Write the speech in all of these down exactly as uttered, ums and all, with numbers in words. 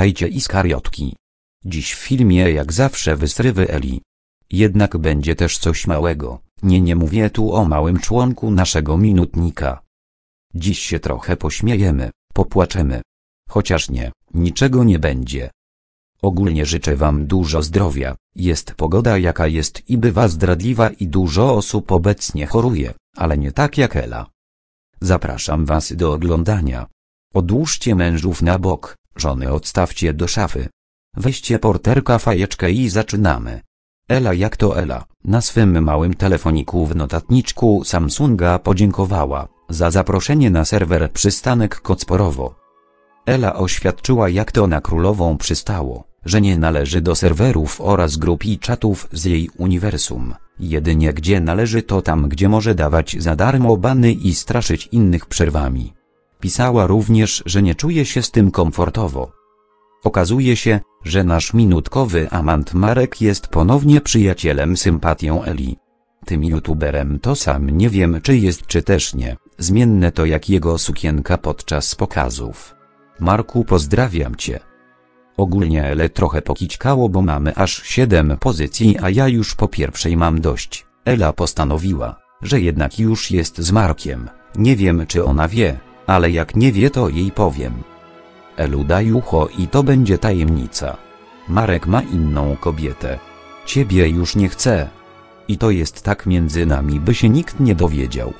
Witajcie Iskariotki. Dziś w filmie jak zawsze wysrywy Eli. Jednak będzie też coś małego, nie nie mówię tu o małym członku naszego minutnika. Dziś się trochę pośmiejemy, popłaczemy. Chociaż nie, niczego nie będzie. Ogólnie życzę wam dużo zdrowia, jest pogoda jaka jest i bywa zdradliwa i dużo osób obecnie choruje, ale nie tak jak Ela. Zapraszam was do oglądania. Odłóżcie mężów na bok, żony odstawcie do szafy. Weźcie porterka fajeczkę i zaczynamy. Ela jak to Ela, na swym małym telefoniku w notatniczku Samsunga podziękowała za zaproszenie na serwer Przystanek Kocporowo. Ela oświadczyła jak to na królową przystało, że nie należy do serwerów oraz grup i czatów z jej uniwersum, jedynie gdzie należy to tam gdzie może dawać za darmo bany i straszyć innych przerwami. Pisała również, że nie czuje się z tym komfortowo. Okazuje się, że nasz minutkowy amant Marek jest ponownie przyjacielem sympatią Eli. Tym youtuberem to sam nie wiem czy jest czy też nie, zmienne to jak jego sukienka podczas pokazów. Marku pozdrawiam cię. Ogólnie Elę trochę pokićkało bo mamy aż siedem pozycji a ja już po pierwszej mam dość. Ela postanowiła, że jednak już jest z Markiem, nie wiem czy ona wie, ale jak nie wie to jej powiem. Elu daj ucho i to będzie tajemnica. Marek ma inną kobietę. Ciebie już nie chce. I to jest tak między nami by się nikt nie dowiedział.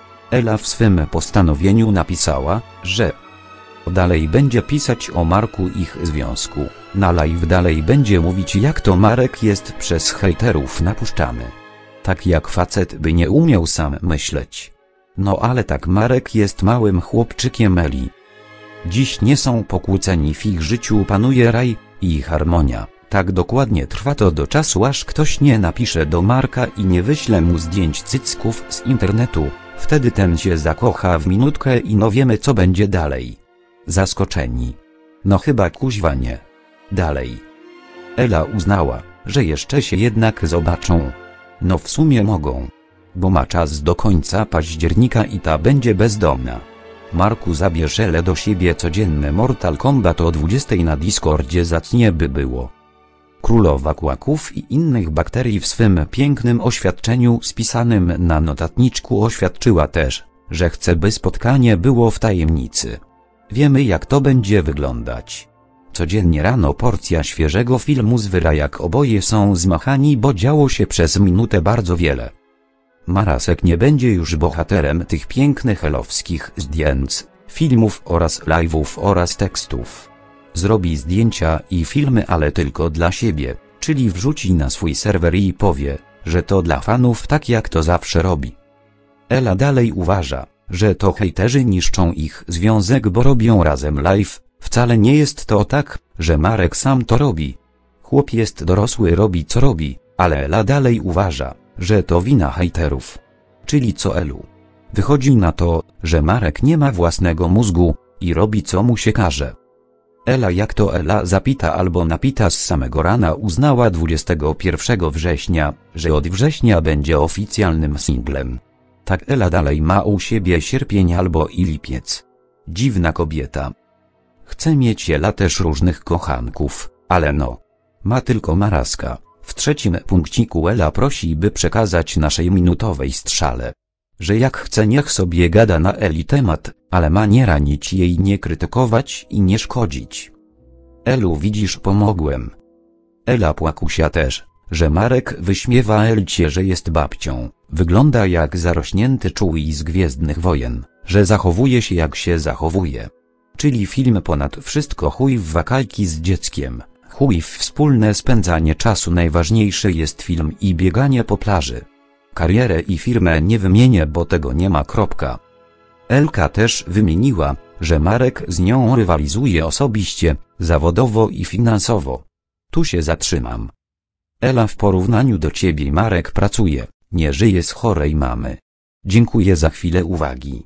Ela w swym postanowieniu napisała, że dalej będzie pisać o Marku ich związku, na live dalej będzie mówić jak to Marek jest przez hejterów napuszczany. Tak jak facet by nie umiał sam myśleć. No ale tak Marek jest małym chłopczykiem Eli. Dziś nie są pokłóceni w ich życiu panuje raj i harmonia, tak dokładnie trwa to do czasu aż ktoś nie napisze do Marka i nie wyśle mu zdjęć cycków z internetu, wtedy ten się zakocha w minutkę i no wiemy co będzie dalej. Zaskoczeni. No chyba kuźwa nie. Dalej. Ela uznała, że jeszcze się jednak zobaczą. No w sumie mogą. Bo ma czas do końca października i ta będzie bezdomna. Marku zabierz Elę do siebie codzienne Mortal Kombat o dwudziestej na Discordzie zacnie by było. Królowa kłaków i innych bakterii w swym pięknym oświadczeniu spisanym na notatniczku oświadczyła też, że chce by spotkanie było w tajemnicy. Wiemy jak to będzie wyglądać. Codziennie rano porcja świeżego filmu z wyra jak oboje są zmachani bo działo się przez minutę bardzo wiele. Marasek nie będzie już bohaterem tych pięknych elowskich zdjęć, filmów oraz live'ów oraz tekstów. Zrobi zdjęcia i filmy ale tylko dla siebie, czyli wrzuci na swój serwer i powie, że to dla fanów tak jak to zawsze robi. Ela dalej uważa, że to hejterzy niszczą ich związek bo robią razem live, wcale nie jest to tak, że Marek sam to robi. Chłop jest dorosły robi co robi, ale Ela dalej uważa, że to wina hejterów. Czyli co Elu? Wychodzi na to, że Marek nie ma własnego mózgu i robi co mu się każe. Ela jak to Ela zapita albo napita z samego rana uznała dwudziestego pierwszego września, że od września będzie oficjalnym singlem. Tak Ela dalej ma u siebie sierpień albo i lipiec. Dziwna kobieta. Chce mieć Ela też różnych kochanków, ale no. Ma tylko Maraska. W trzecim punkciku Ela prosi by przekazać naszej minutowej strzale, że jak chce niech sobie gada na Eli temat, ale ma nie ranić jej, nie krytykować i nie szkodzić. Elu widzisz pomogłem. Ela płakusia też, że Marek wyśmiewa Elcie, że jest babcią, wygląda jak zarośnięty czuj z Gwiezdnych Wojen, że zachowuje się jak się zachowuje. Czyli film ponad wszystko chuj w wakajki z dzieckiem. Chuj w wspólne spędzanie czasu najważniejszy jest film i bieganie po plaży. Karierę i firmę nie wymienię bo tego nie ma kropka. Elka też wymieniła, że Marek z nią rywalizuje osobiście, zawodowo i finansowo. Tu się zatrzymam. Ela w porównaniu do ciebie Marek pracuje, nie żyje z chorej mamy. Dziękuję za chwilę uwagi.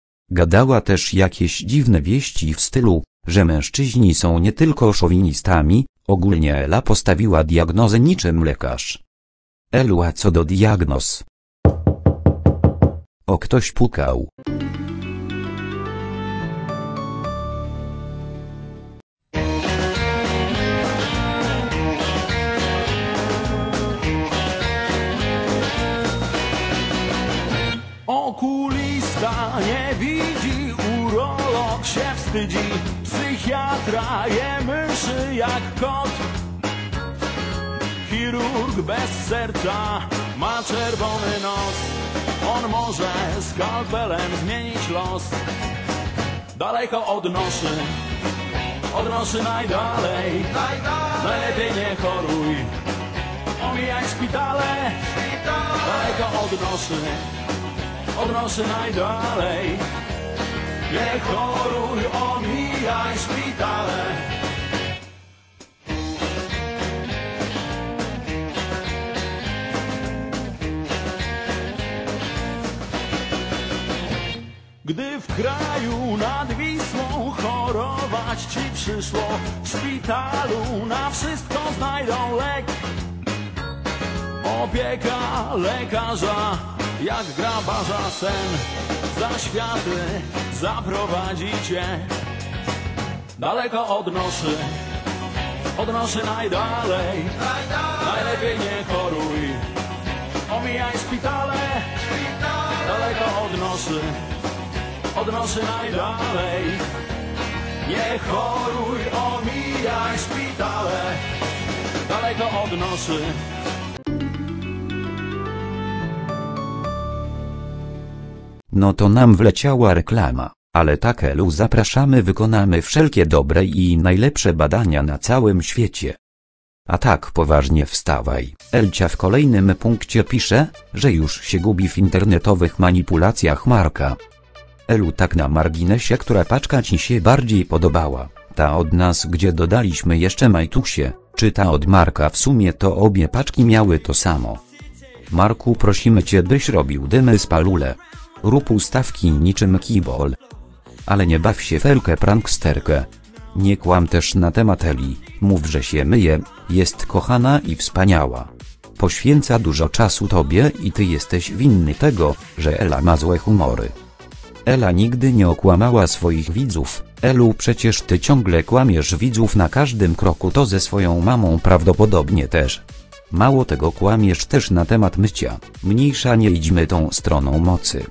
Gadała też jakieś dziwne wieści w stylu, że mężczyźni są nie tylko szowinistami. Ogólnie Ela postawiła diagnozę niczym lekarz. Elu a co do diagnoz? O ktoś pukał. Okulista nie widzi, urolog się wstydzi, psychiatra je myszy jak kot. Chirurg bez serca ma czerwony nos, on może skalpelem zmienić los. Daleko odnoszy, odnoszy najdalej, najlepiej nie choruj, omijaj szpitale. Daleko odnoszy, odnoszy najdalej, nie choruj, omijaj szpitale. Gdy w kraju nad Wisłą chorować ci przyszło, w szpitalu na wszystko znajdą lek. Opieka lekarza jak grabarza sen, za światy zaprowadzi cię. Daleko odnoszy, odnoszy najdalej, najlepiej nie choruj, omijaj szpitale. Daleko odnoszy, odnoszy najdalej, nie choruj, omijaj szpitale. Daleko odnoszy. No to nam wleciała reklama, ale tak Elu, zapraszamy, wykonamy wszelkie dobre i najlepsze badania na całym świecie. A tak poważnie wstawaj. Elcia w kolejnym punkcie pisze, że już się gubi w internetowych manipulacjach Marka. Elu, tak na marginesie, która paczka ci się bardziej podobała? Ta od nas, gdzie dodaliśmy jeszcze Majtusie, czy ta od Marka? W sumie to obie paczki miały to samo. Marku, prosimy cię, byś robił dymy z palule. Rób ustawki niczym kibol. Ale nie baw się w Elkę pranksterkę. Nie kłam też na temat Eli, mów, że się myje, jest kochana i wspaniała. Poświęca dużo czasu tobie i ty jesteś winny tego, że Ela ma złe humory. Ela nigdy nie okłamała swoich widzów. Elu, przecież ty ciągle kłamiesz widzów na każdym kroku, to ze swoją mamą prawdopodobnie też. Mało tego, kłamiesz też na temat mycia. Mniejsza, nie idźmy tą stroną mocy.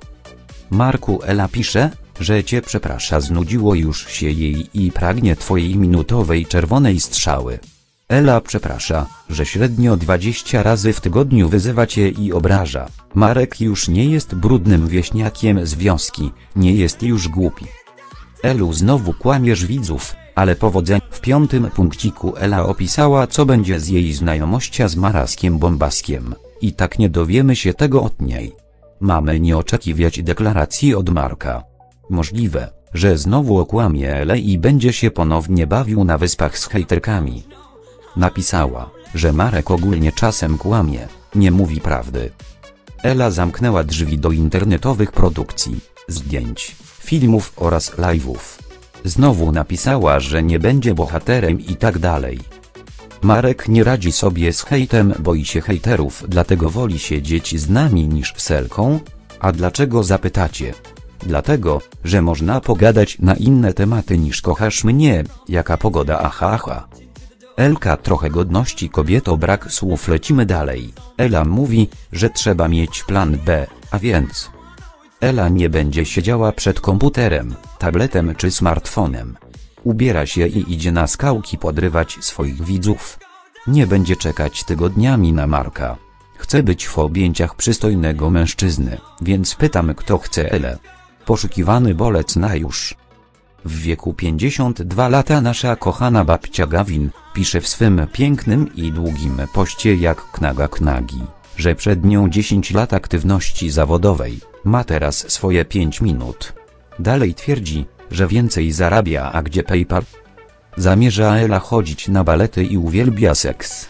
Marku, Ela pisze, że cię przeprasza, znudziło już się jej i pragnie twojej minutowej czerwonej strzały. Ela przeprasza, że średnio dwadzieścia razy w tygodniu wyzywa cię i obraża. Marek już nie jest brudnym wieśniakiem z wioski, nie jest już głupi. Elu, znowu kłamiesz widzów, ale powodzenia. W piątym punkciku Ela opisała, co będzie z jej znajomością z Maraskiem Bombaskiem. I tak nie dowiemy się tego od niej. Mamy nie oczekiwać deklaracji od Marka. Możliwe, że znowu okłamie Elę i będzie się ponownie bawił na wyspach z hejterkami. Napisała, że Marek ogólnie czasem kłamie, nie mówi prawdy. Ela zamknęła drzwi do internetowych produkcji, zdjęć, filmów oraz live'ów. Znowu napisała, że nie będzie bohaterem i tak dalej. Marek nie radzi sobie z hejtem, boi się hejterów, dlatego woli siedzieć z nami niż z Elką. A dlaczego, zapytacie? Dlatego, że można pogadać na inne tematy niż kochasz mnie, jaka pogoda, aha aha. Elka, trochę godności kobieto, brak słów, lecimy dalej. Ela mówi, że trzeba mieć plan B, a więc Ela nie będzie siedziała przed komputerem, tabletem czy smartfonem. Ubiera się i idzie na skałki podrywać swoich widzów. Nie będzie czekać tygodniami na Marka. Chce być w objęciach przystojnego mężczyzny, więc pytam, kto chce Elę. Poszukiwany bolec na już. W wieku pięćdziesiąt dwa lata nasza kochana babcia Gawin pisze w swym pięknym i długim poście jak knaga knagi, że przed nią dziesięć lat aktywności zawodowej, ma teraz swoje pięć minut. Dalej twierdzi, że więcej zarabia, a gdzie PayPal? Zamierza Ela chodzić na balety i uwielbia seks.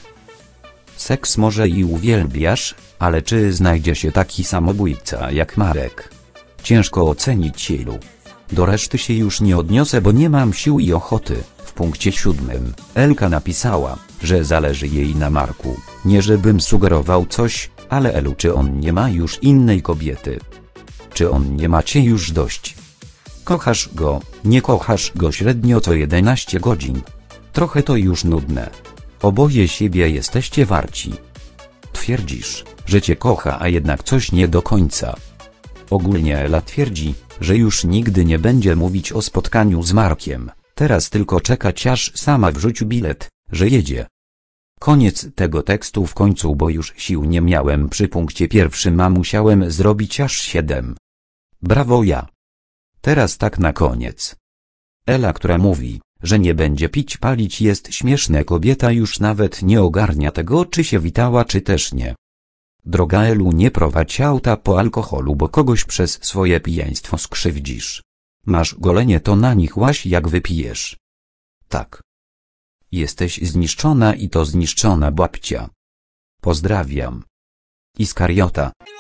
Seks może i uwielbiasz, ale czy znajdzie się taki samobójca jak Marek? Ciężko ocenić Elu. Do reszty się już nie odniosę, bo nie mam sił i ochoty. W punkcie siódmym Elka napisała, że zależy jej na Marku. Nie żebym sugerował coś, ale Elu, czy on nie ma już innej kobiety? Czy on nie macie już dość? Kochasz go, nie kochasz go średnio co jedenaście godzin. Trochę to już nudne. Oboje siebie jesteście warci. Twierdzisz, że cię kocha, a jednak coś nie do końca. Ogólnie Ela twierdzi, że już nigdy nie będzie mówić o spotkaniu z Markiem, teraz tylko czekać aż sama wrzuci bilet, że jedzie. Koniec tego tekstu w końcu, bo już sił nie miałem przy punkcie pierwszym, a musiałem zrobić aż siedem. Brawo ja. Teraz tak na koniec. Ela, która mówi, że nie będzie pić palić, jest śmieszna. Kobieta już nawet nie ogarnia tego, czy się witała, czy też nie. Droga Elu, nie prowadź auta po alkoholu, bo kogoś przez swoje pijaństwo skrzywdzisz. Masz golenie, to na nich łaź jak wypijesz. Tak. Jesteś zniszczona i to zniszczona babcia. Pozdrawiam. Iskariota.